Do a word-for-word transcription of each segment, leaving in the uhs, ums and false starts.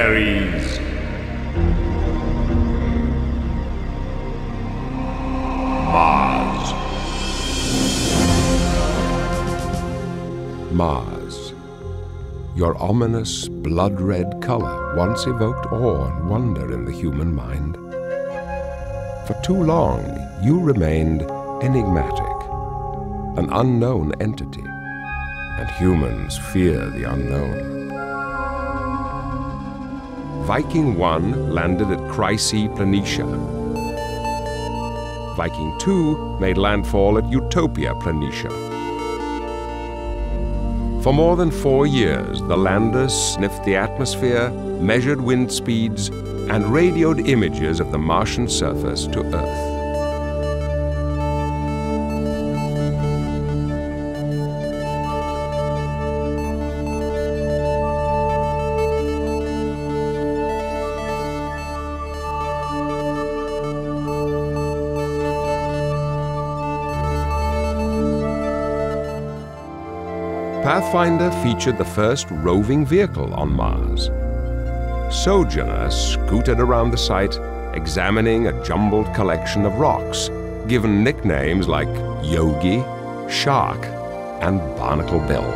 luminaries. Mars. Mars. Your ominous, blood-red color once evoked awe and wonder in the human mind. For too long, you remained enigmatic, an unknown entity, and humans fear the unknown. Viking one landed at Chrysae Planitia. Viking two made landfall at Utopia Planitia. For more than four years, the landers sniffed the atmosphere, measured wind speeds, and radioed images of the Martian surface to Earth. Pathfinder featured the first roving vehicle on Mars. Sojourner scooted around the site, examining a jumbled collection of rocks, given nicknames like Yogi, Shark, and Barnacle Bill.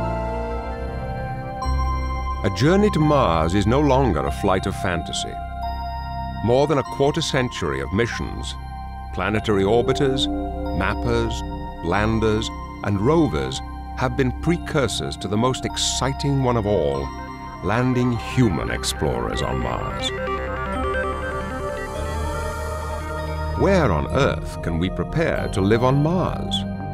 A journey to Mars is no longer a flight of fantasy. More than a quarter century of missions, planetary orbiters, mappers, landers, and rovers have been precursors to the most exciting one of all, landing human explorers on Mars. Where on Earth can we prepare to live on Mars?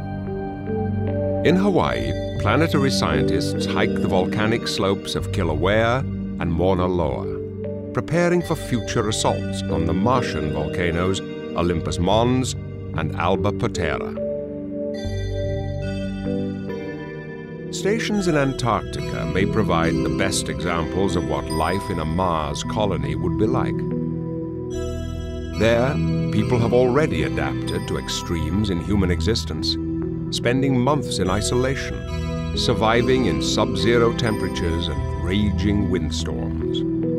In Hawaii, planetary scientists hike the volcanic slopes of Kilauea and Mauna Loa, preparing for future assaults on the Martian volcanoes Olympus Mons and Alba Potera. Stations in Antarctica may provide the best examples of what life in a Mars colony would be like. There, people have already adapted to extremes in human existence, spending months in isolation, surviving in sub-zero temperatures and raging windstorms.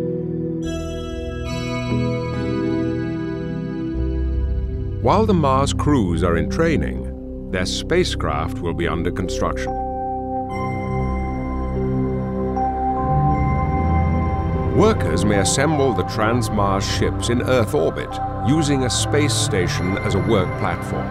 While the Mars crews are in training, their spacecraft will be under construction. Workers may assemble the Trans-Mars ships in Earth orbit, using a space station as a work platform.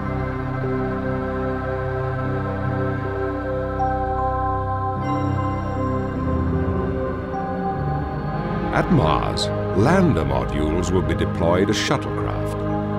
At Mars, lander modules will be deployed as shuttlecraft.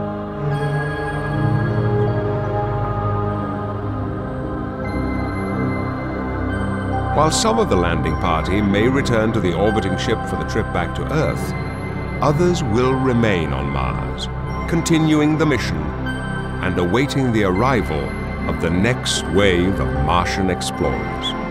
While some of the landing party may return to the orbiting ship for the trip back to Earth, others will remain on Mars, continuing the mission and awaiting the arrival of the next wave of Martian explorers.